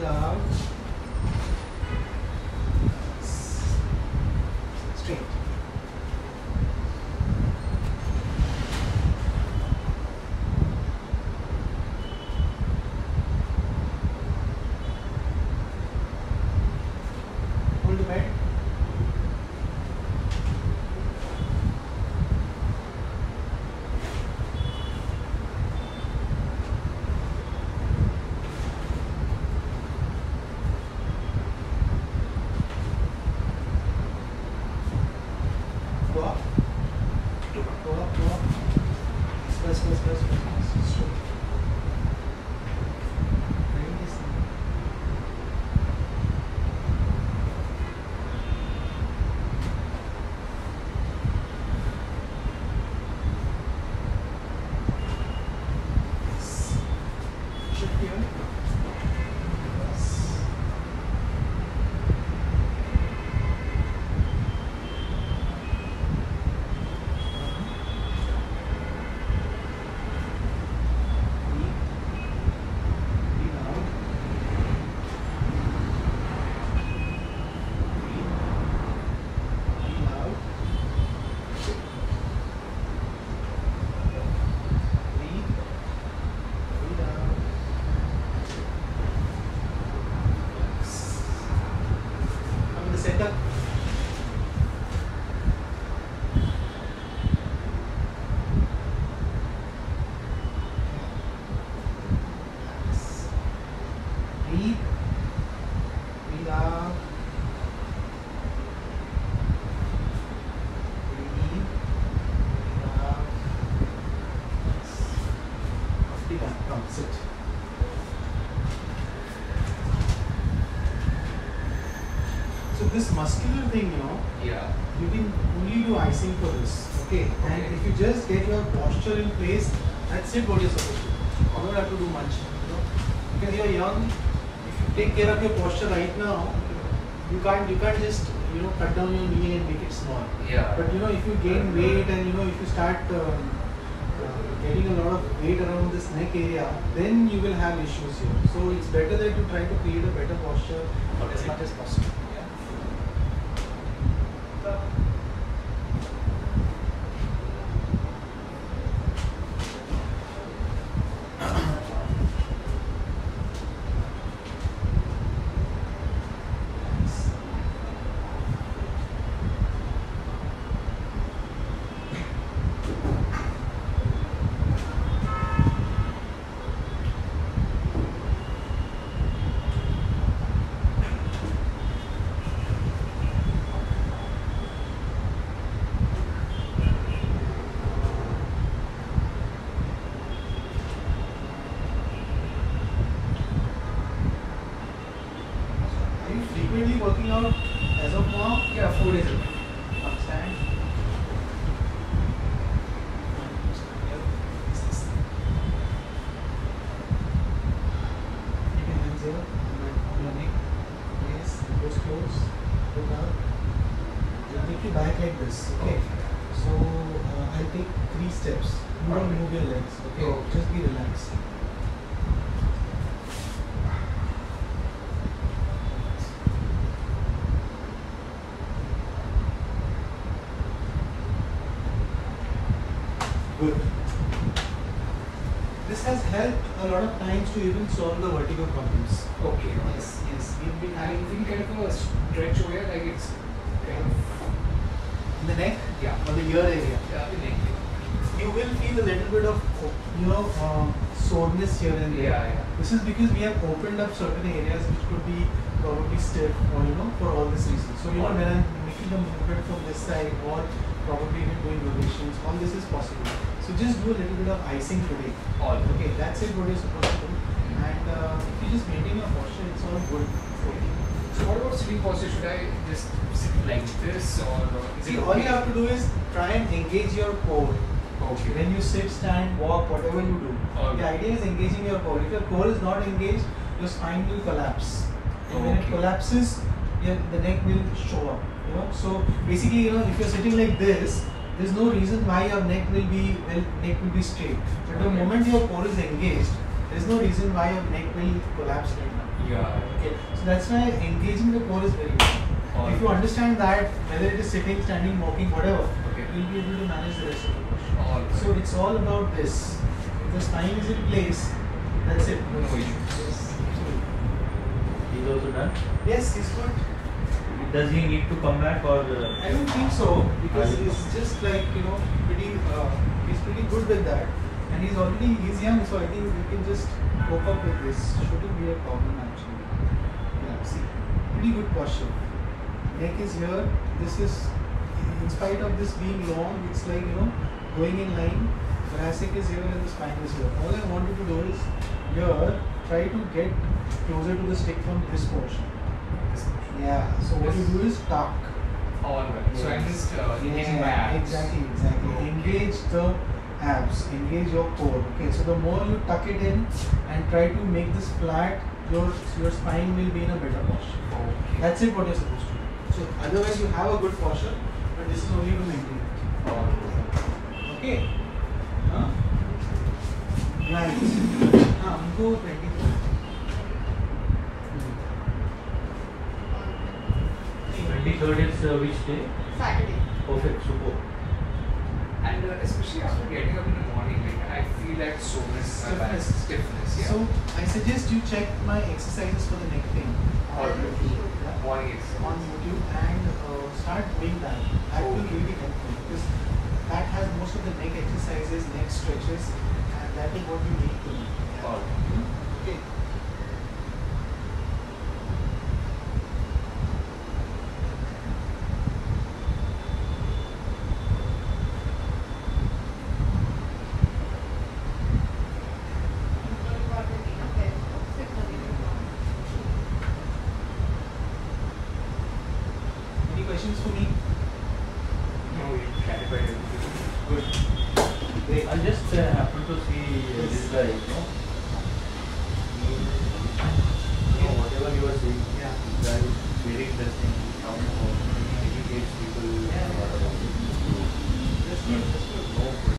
out. Straight. Hold the bed. Go up. Go up, go up, go up. Press. Straight. Release. Shift here. Yes. Breathe out. Breathe out. Breathe. Breathe out. Come in the center. Breathe. Breathe out. Breathe. Breathe out. Roughly done. Come, sit. So this muscular thing, Yeah. you can only do icing for this. Okay. And Okay. if you just get your posture in place, that's it what you're supposed to do. You don't have to do much. Because you're young, if you take care of your posture right now, you can't just cut down your knee and make it small. Yeah. But if you gain weight and if you start getting a lot of weight around this neck area, then you will have issues here. So it's better that you try to create a better posture as Okay. much as possible. Are you frequently working out as of now? Yeah, 4 days a week. Stand. Keep your hands here on your neck. Yes, nose close. Look out. You'll take your back like this. Okay. So I'll take 3 steps. You don't move your legs. Okay. Okay. Just be relaxed. Good. This has helped a lot of times to even solve the vertigo problems. Okay. Yes, yes. We've been I having think kind of a stretch over here, like it's kind of in the neck yeah. or the ear area. The neck. You will feel a little bit of soreness here and there. Yeah. This is because we have opened up certain areas which could be probably stiff or for all this reason. So when I'm making a movement from this side or probably even doing rotations, all this is possible. So just do a little bit of icing today. All. Okay, that's it what you're supposed to do. And if you just maintain your posture, it's all good. Okay. So what about sitting posture? Should I just sit like this or is See, it all okay? you have to do is try and engage your core. Okay. When you sit, stand, walk, whatever you do. Okay. The idea is engaging your core. If your core is not engaged, your spine will collapse. And when it Okay. collapses, the neck will show up. So basically, if you're sitting like this, there's no reason why your neck will be straight. But the Okay. moment your core is engaged, there's no reason why your neck will collapse right now. Yeah. Okay, so that's why engaging the core is very important. If you understand that, whether it is sitting, standing, walking, whatever, Okay. you'll be able to manage the rest of the posture. All right. So it's all about this. If the spine is in place, that's it. No issues. Yes, absolutely. He's also done. Yes, he's good. Does he need to come back or? I don't think so because I- he's just like pretty. He's pretty good with that, and he's young, so I think we can just cope up with this. Shouldn't be a problem actually. Yeah, see, pretty good posture. Neck is here. This is, in spite of this being long, it's like going in line. Thoracic is here and the spine is here. All I want you to do is here try to get closer to the stick from this portion. Yeah. So what you do is tuck. All right. So I'm just engaging my Yeah, abs. exactly. Engage the abs, engage your core. Okay, so the more you tuck it in and try to make this flat, your spine will be in a better posture. Okay. That's it what you're supposed to do. So otherwise you have a good posture, but this is only to maintain it. All right. Okay. Huh? Right. Now go 23. 23rd is which day? Saturday. Perfect, super. And especially after getting up in the morning, like I feel that soreness in my back, Stiffness. stiffness. Yeah. So I suggest you check my exercises for the neck pain. All right. Yeah. Morning exercise. On YouTube and start doing that. That will really help you because that has most of the neck exercises, neck stretches, and that is what you need to do. All right. Okay. Any questions for me? No, you clarified everything. Good. Great. I just happen to see this guy, whatever you are saying, Yeah. this guy is very interesting.